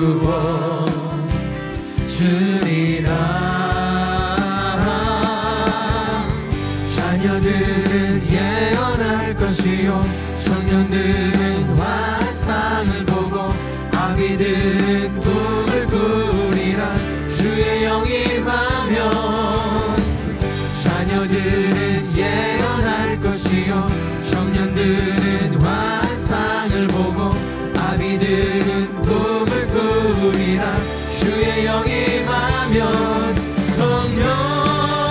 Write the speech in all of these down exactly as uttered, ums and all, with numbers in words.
부어 주리라. 자녀들은 예언할 것이요 청년들은 환상을 보고 아비들은 꿈을 꾸리라. 주의 영이 임하면 자녀들은 예언할 것이요 청년들은 환상을 보고 아비들은 꿈을 꾸리라. 주의 영이 임하면 성령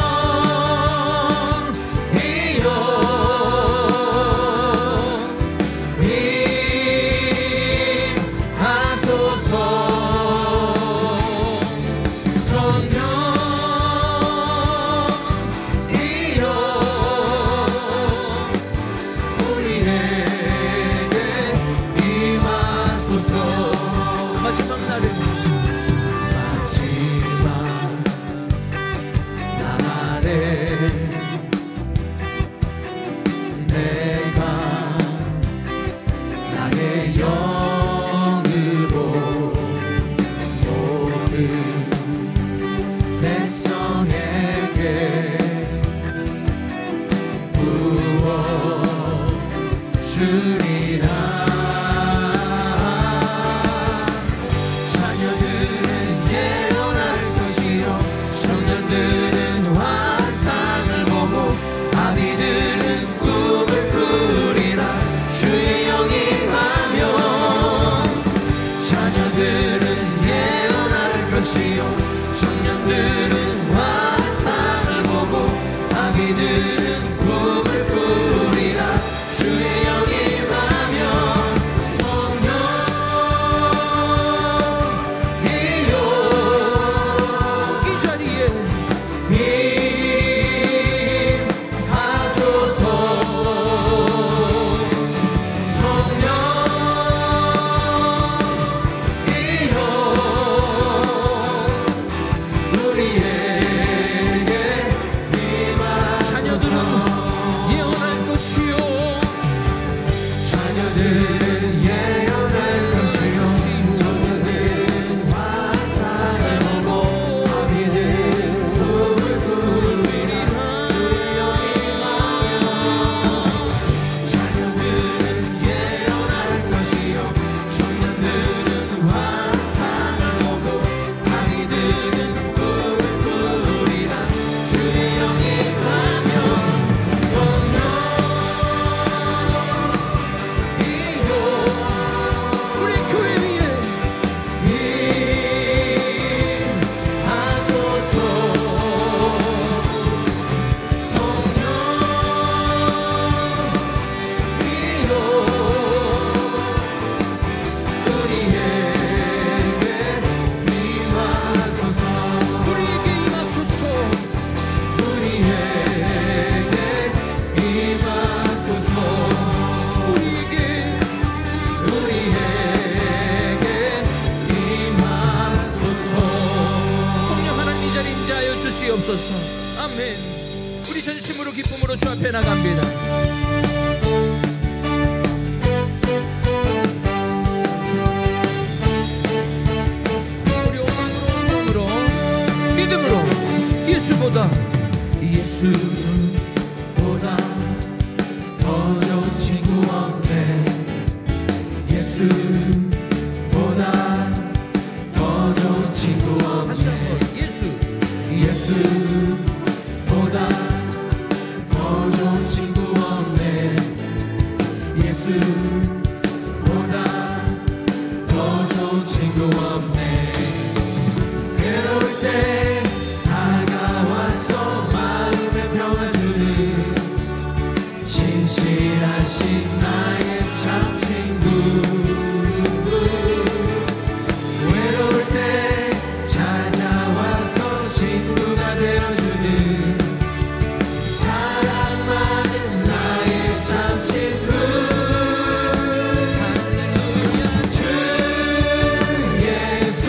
아멘. 우리 전심으로 기쁨으로 주 앞에 나갑니다. 우리 오늘으로 오늘으로 믿음으로 예수보다 예수보다 더 좋은 친구 없네. 예수보다 더 좋은 친구 없네. 다시 한번 예수 예수보다 더 좋은 친구 없네. 예수보다 더 좋은 친구 없네. 괴로울 때 다가와서 마음에 평화 주는 신실하신 나의 참 친구. 외로울 때 찾아와서 친구가 되어주는 사랑 많은 나의 참 친구. 할렐루야. 주 예수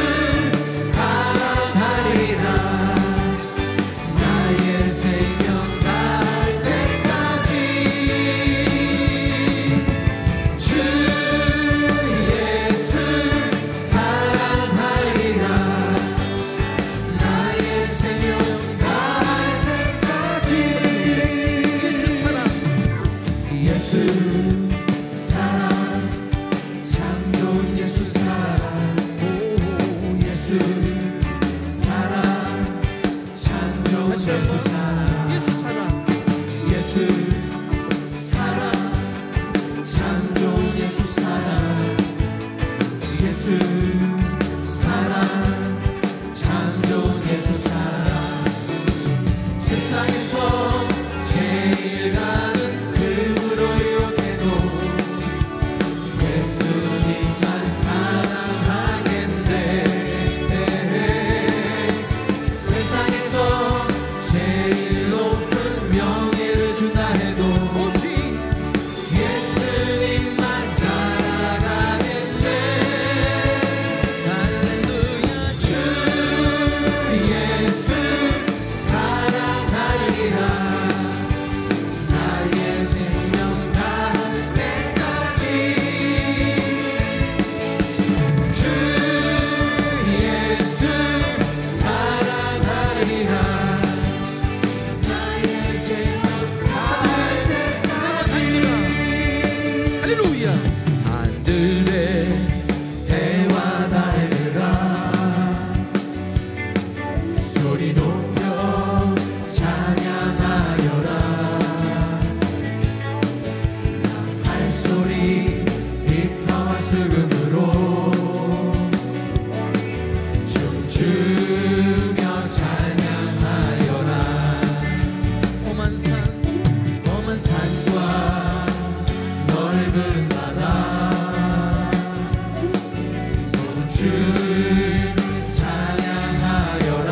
주를 찬양하여라.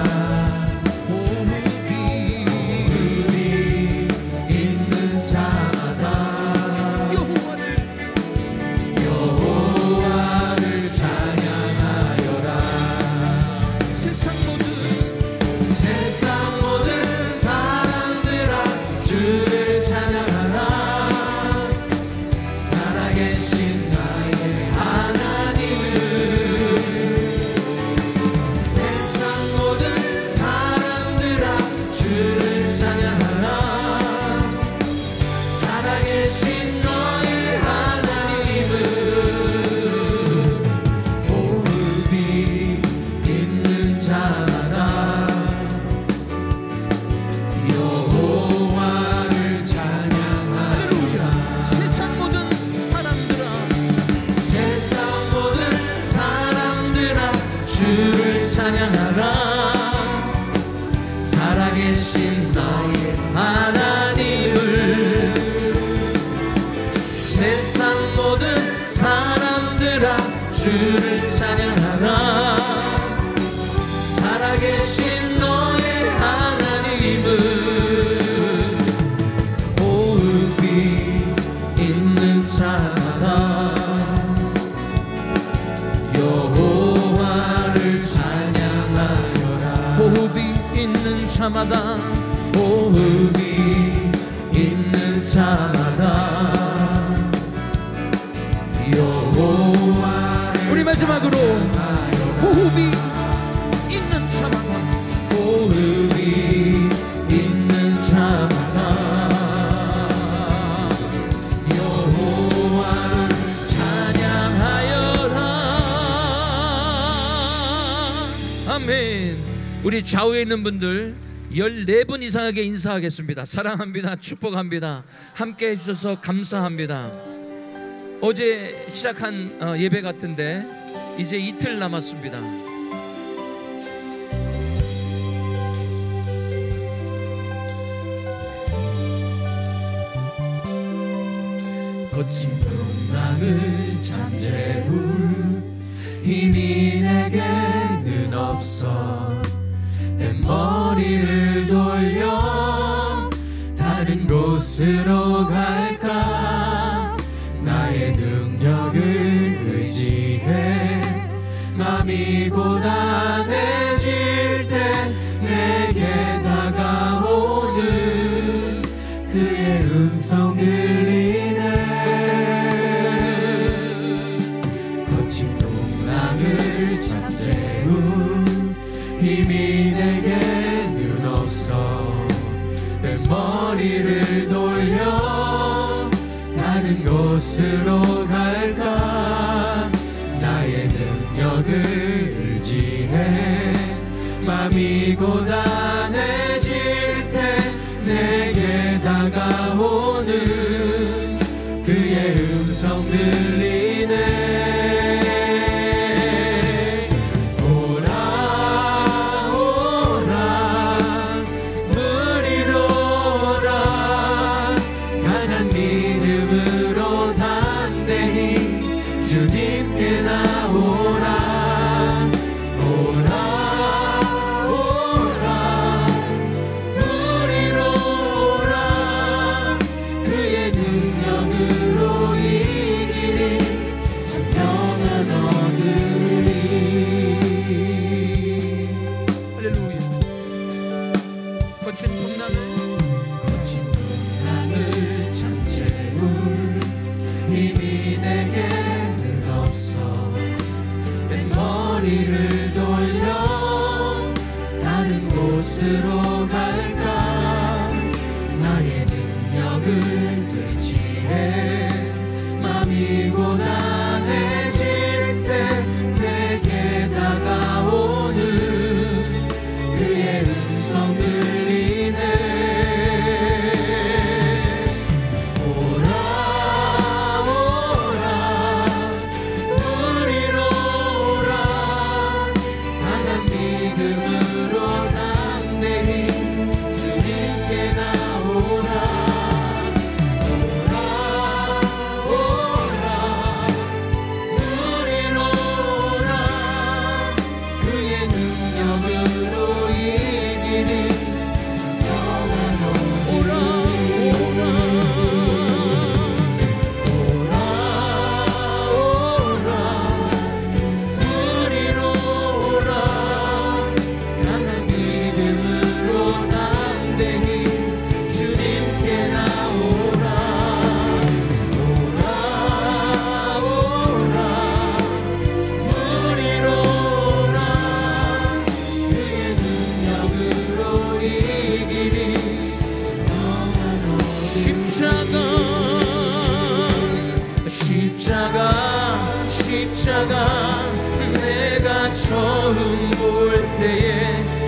호흡이 있는 자마다 여호와를 찬양하여라. 세상 모든 세상 모든 사람들아 주를 찬양하라. 살아계신 나의 하나님을. 세상 모든 사람들아 주를 찬양하라. 살아계신 너의 하나님을. 호흡이 있는 자마다 여호와를 찬양하리라. 세상 모든 사람들아 세상 모든 사람들아 주를 찬양하라. 살아계신 나의 하나님을. 세상 모든 사람들아 주를 찬양하라. 살아계신 너의 하나님을. 호흡이 있는 자마다 여호와를 찬양하여라. 호흡이 있는 자마다 호흡이 있는 자마다 여호와를. 우리 마지막으로 호흡이 있는 자마다 호흡이 있는 자마다 여호와를 찬양하여라. 아멘. 우리 좌우에 있는 분들 열네 분 이상에게 인사하겠습니다. 사랑합니다. 축복합니다. 함께 해주셔서 감사합니다. 어제 시작한 예배 같은데 이제 이틀 남았습니다. 거친 풍랑을 잠재울 힘이 내게는 없어. 내 머리를 돌려 다른 곳으로 갈까. 나의 능력을 의지해 맘이 고단해질 때 내게 다가오는 그의 음성 들리네. 거친 풍랑을 잠재울 힘이 내게는 없어. 내 머리를 돌려 다른 곳으로 갈까. 나의 능력을 의지해 맘이 고단해질 때 내게 다가오는 그의 음성 들리네. 주님께 나오라. 오라 오라 우리로 오라. 그의 능력으로 이 길이 참 평안 얻으리. 할렐루야. 거친 풍랑을 거친 풍랑을 잠재울 힘이 내게 머리를 돌려 다른 곳으로 갈까. 나의 능력을 의지해 맘이 고단해질 때 내게 다가오는 그의 음성 들리네. 주님께 내가 처음 볼 때에